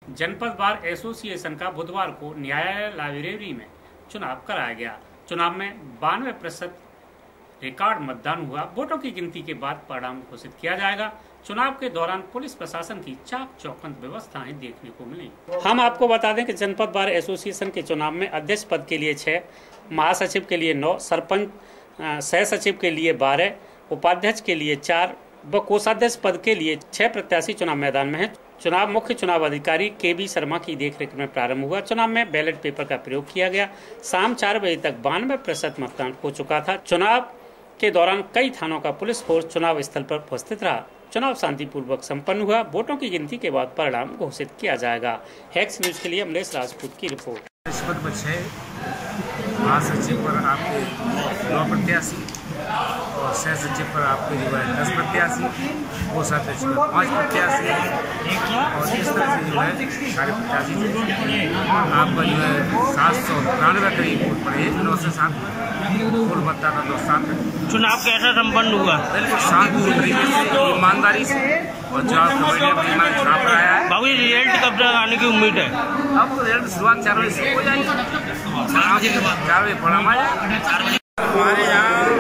जनपद bar association का बुधवार को न्यायालय लाइब्रेरी में चुनाव कराया गया। चुनाव में 92% रिकॉर्ड मतदान हुआ। वोटों की गिनती के बाद परिणाम घोषित किया जाएगा। चुनाव के दौरान पुलिस प्रशासन की चाक चौबंद व्यवस्थाएं देखने को मिली। हम आपको बता दें कि जनपद बार एसोसिएशन के चुनाव में अध्यक्ष पद के लिए 6, महासचिव के लिए 9, सरपंच सह सचिव के लिए 12, उपाध्यक्ष के लिए 4 व कोषाध्यक्ष पद के लिए 6 प्रत्याशी चुनाव मैदान में हैं। चुनाव मुख्य चुनाव अधिकारी केबी शर्मा की देखरेख में प्रारंभ हुआ। चुनाव में बैलेट पेपर का प्रयोग किया गया। शाम 4 बजे तक 92% मतदान हो चुका था। चुनाव के दौरान कई थानों का पुलिस फोर्स चुनाव स्थल पर उपस्थित रहा। चुनाव शांतिपूर्वक संपन्न हुआ। वोटों की गिनती के बाद परिणाम घोषित किया जाएगा। हैक्स न्यूज के लिए अमलेश राजपूत की रिपोर्ट। महासचिव पर आपके 9 प्रत्याशी और सह सचिव पर आपके जो है 10 प्रत्याशी, कोषाध्यक्ष पर 5 प्रत्याशी और इस तरह से जो है सारे प्रत्याशी आपका जो है 793 करीब वोट पड़े। 9 से 7 कुल मतदाता 207। चुनाव कैसा संपन्न हुआ? बिल्कुल शांतिपूर्ण तरीके से, ईमानदारी से और चुनाव चुनाव कराया है। बाबू रिजल्ट कब तक आने की उम्मीद है? अब तो रिजल्ट शुरुआत 4 बजे से हो जाएगी। 4 बजे परिणाम आया। हमारे यहाँ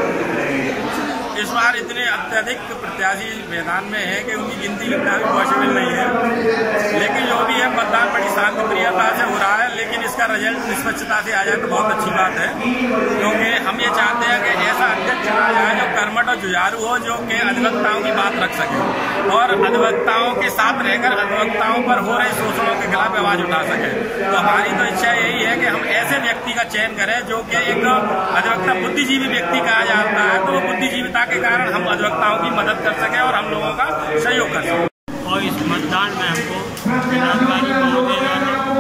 इस बार इतने अत्यधिक प्रत्याशी मैदान में है कि उनकी गिनती करना भी पॉसिबल नहीं है। लेकिन जो भी है मतदान बड़ी शांति प्रियता से हो रहा है। लेकिन इसका रिजल्ट निष्पक्षता से आ जाए तो बहुत अच्छी बात है, क्योंकि हम ये चाहते हैं कि ऐसा अध्यक्ष चुना जाए जो कर्मठ और जुझारू हो, जो कि अधिवक्ताओं की बात रख सके और अधिवक्ताओं के साथ रहकर अधिवक्ताओं पर हो रहे शोषणों के खिलाफ आवाज उठा सके। तो हमारी तो इच्छा यही है कि हम ऐसे व्यक्ति का चयन करें जो कि एक अधिवक्ता बुद्धिजीवी व्यक्ति कहा जाता है। तो बुद्धिजीविता के कारण हम अधिवक्ताओं की मदद कर सके और हम लोगों का सहयोग कर सकें। और इस मतदान में हमको जिलाधिकारी महोदय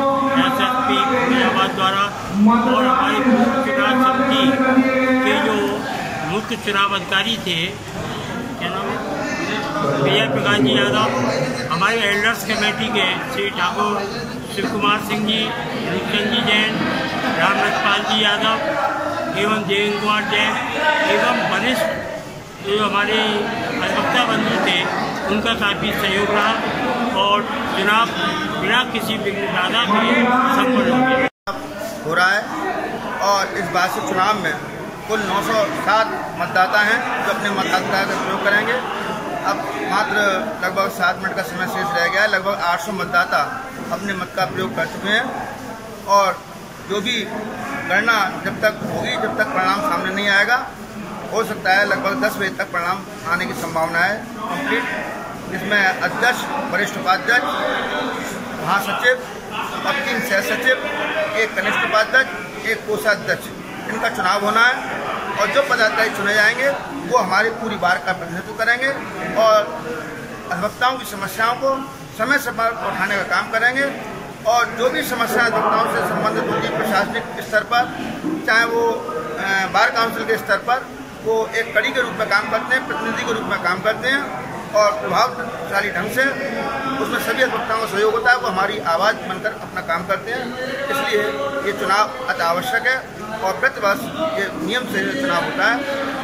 SSP फरीदाबाद द्वारा और हमारी पूर्व चुनाव समिति के जो मुख्य चुनाव अधिकारी थे, क्या नाम है, विजय प्रकाश जी यादव, हमारे एल्डर्स कमेटी के श्री ठाकुर शिव कुमार सिंह जी, रूपचंद जी जैन, रामरतपाल जी यादव एवं देवेंद्र कुमार जैन एवं वरिष्ठ जो हमारे अधिवक्ता बंधु थे, उनका काफ़ी सहयोग रहा और चुनाव बिना किसी विघ्न बाधा के संपन्न हो रहा है। और इस बार से चुनाव में कुल 907 मतदाता हैं जो अपने मताधिकार का प्रयोग करेंगे। अब मात्र लगभग 7 मिनट का समय शेष रह गया है। लगभग 800 मतदाता अपने मत का प्रयोग कर चुके हैं और जो भी गणना जब तक होगी, जब तक परिणाम सामने नहीं आएगा, हो सकता है लगभग 10 बजे तक परिणाम आने की संभावना है कंप्लीट। इसमें अध्यक्ष, वरिष्ठ उपाध्यक्ष, महासचिव और 3 सह सचिव, 1 कनिष्ठ उपाध्यक्ष, 1 कोषाध्यक्ष, इनका चुनाव होना है। और जो पदाधिकारी चुने जाएंगे वो हमारी पूरी बार का प्रतिनिधित्व करेंगे और अधिवक्ताओं की समस्याओं को समय समय पर उठाने का काम करेंगे। और जो भी समस्या अधिवक्ताओं से संबंधित होती है प्रशासनिक स्तर पर, चाहे वो बार काउंसिल के स्तर पर, वो एक कड़ी के रूप में काम करते हैं, प्रतिनिधि के रूप में काम करते हैं और प्रभावशाली ढंग से उसमें सभी अधिवक्ताओं का सहयोग होता है। वो हमारी आवाज़ बनकर अपना काम करते हैं। इसलिए ये चुनाव अति आवश्यक है और प्रतिवर्ष ये नियम से चुनाव होता है।